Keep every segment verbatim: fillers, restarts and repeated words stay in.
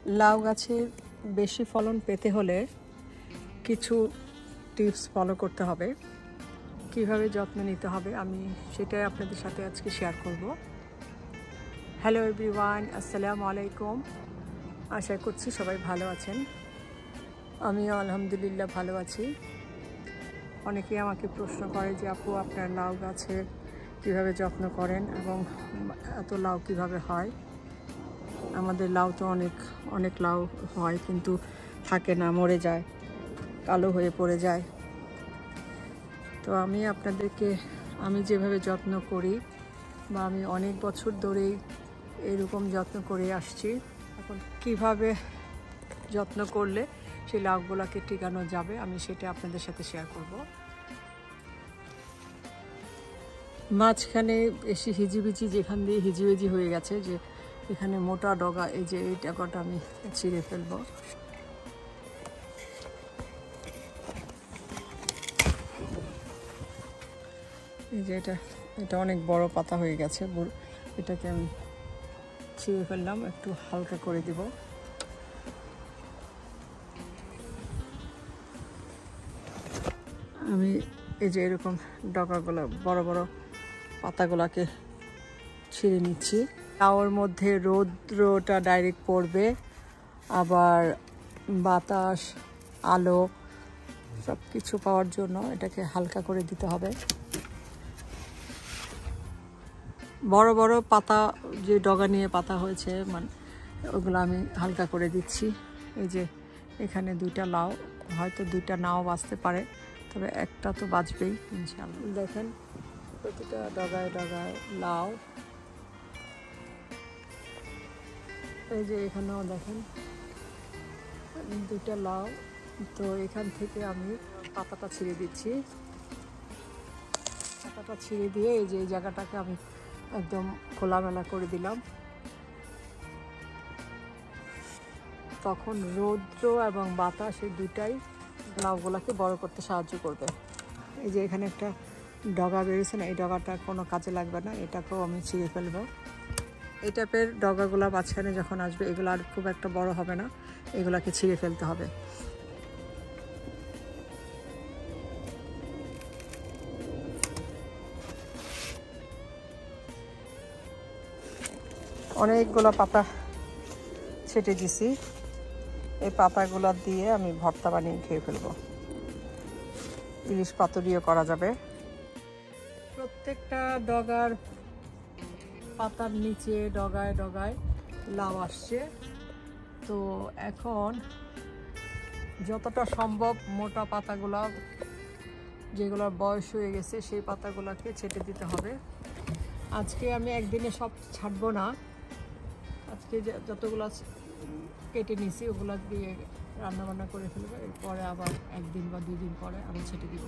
লাউ গাছের বেশি ফলন পেতে হলে কিছু টিপস ফলো করতে হবে, কিভাবে যত্ন নিতে হবে আমি সেটাই আপনাদের সাথে আজকে শেয়ার করব। হ্যালো এভরিওয়ান, আসসালামু আলাইকুম। আশা করছি সবাই ভালো আছেন। আমিও আলহামদুলিল্লাহ ভালো আছি। অনেকেই আমাকে প্রশ্ন করে যে আপু আপনার লাউ গাছের কীভাবে যত্ন করেন এবং এত লাউ কিভাবে হয়। আমাদের লাউ তো অনেক অনেক লাউ হয় কিন্তু থাকে না, মরে যায়, কালো হয়ে পড়ে যায়। তো আমি আপনাদেরকে আমি যেভাবে যত্ন করি বা আমি অনেক বছর ধরেই এরকম যত্ন করে আসছি, এখন কিভাবে যত্ন করলে সেই লাউগুলোকে টিকানো যাবে আমি সেটা আপনাদের সাথে শেয়ার করব। মাঝখানে বেশি হিজিবিজি যেখান দিয়ে হিজিবিজি হয়ে গেছে, যে এখানে মোটা ডগা, এই যে এই ডগাটা আমি ছিঁড়ে ফেলবো। এই যে এটা এটা অনেক বড় পাতা হয়ে গেছে, এটাকে আমি ছিঁড়ে ফেললাম, একটু হালকা করে দিব। আমি এই যে এরকম ডগাগুলো বড় বড় পাতাগুলোকে ছিঁড়ে নিচ্ছি। লাউর মধ্যে রৌদ্রটা ডাইরেক্ট পড়বে, আবার বাতাস, আলো সব কিছু পাওয়ার জন্য এটাকে হালকা করে দিতে হবে। বড় বড় পাতা যে ডগা নিয়ে পাতা হয়েছে মানে ওগুলো আমি হালকা করে দিচ্ছি। এই যে এখানে দুইটা লাউ, হয়তো দুইটা নাও বাঁচতে পারে, তবে একটা তো বাঁচবেই ইনশাআল্লাহ। দেখেন প্রতিটা ডগায় ডগায় লাউ। এই যে এখানেও দেখেন দুইটা লাউ। তো এখান থেকে আমি পাতাটা ছিঁড়ে দিচ্ছি। পাতাটা ছিঁড়ে দিয়ে এই যে এই জায়গাটাকে আমি একদম খোলামেলা করে দিলাম। তখন রৌদ্র এবং বাতাস এই দুটাই লাউগুলোকে বড় করতে সাহায্য করবে। এই যে এখানে একটা ডগা বেরিয়েছে না, এই ডগাটা কোনো কাজে লাগবে না, এটাকেও আমি ছিঁড়ে ফেলবো। এই টাইপের ডগাগুলো মাঝখানে যখন আসবে এগুলো আর খুব একটা বড় হবে না, এগুলাকে ছিঁড়ে ফেলতে হবে। অনেকগুলো পাতা ছেটে দিছি, এই পাতাগুলো দিয়ে আমি ভর্তা বানিয়ে খেয়ে ফেলবো। ইলিশ পাতুরিও করা যাবে। প্রত্যেকটা ডগার পাতার নিচে ডগায় ডগায় লাউ আসছে। তো এখন যতটা সম্ভব মোটা পাতাগুলো, যেগুলোর বয়স হয়ে গেছে সেই পাতাগুলোকে ছেটে দিতে হবে। আজকে আমি একদিনে সব ছাড়বো না, আজকে যতগুলো কেটে নিছি ওগুলো দিয়ে রান্নাবান্না করে ফেলবো, এরপরে আবার একদিন বা দুই দিন পরে আমি ছেটে দিব।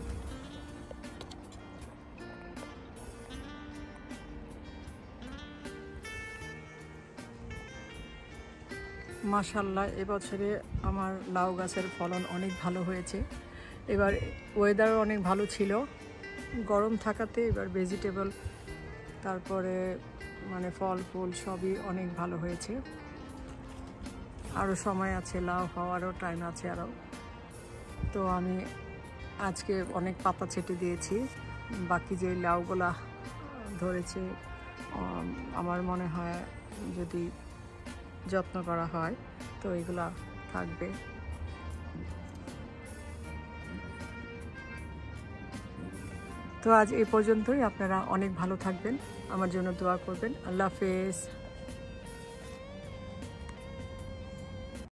মাশাআল্লাহ, এবছরে আমার লাউ গাছের ফলন অনেক ভালো হয়েছে। এবার ওয়েদারও অনেক ভালো ছিল, গরম থাকাতে এবার ভেজিটেবল তারপরে মানে ফল ফুল সবই অনেক ভালো হয়েছে। আরও সময় আছে, লাউ হওয়ারও টাইম আছে আরও। তো আমি আজকে অনেক পাতা ছেটে দিয়েছি, বাকি যে লাউগুলা ধরেছে আমার মনে হয় যদি যত্ন করা হয় তো এগুলা থাকবে। তো আজ এই পর্যন্তই। আপনারা অনেক ভালো থাকবেন, আমার জন্য দোয়া করবেন। আল্লাহ হাফেজ।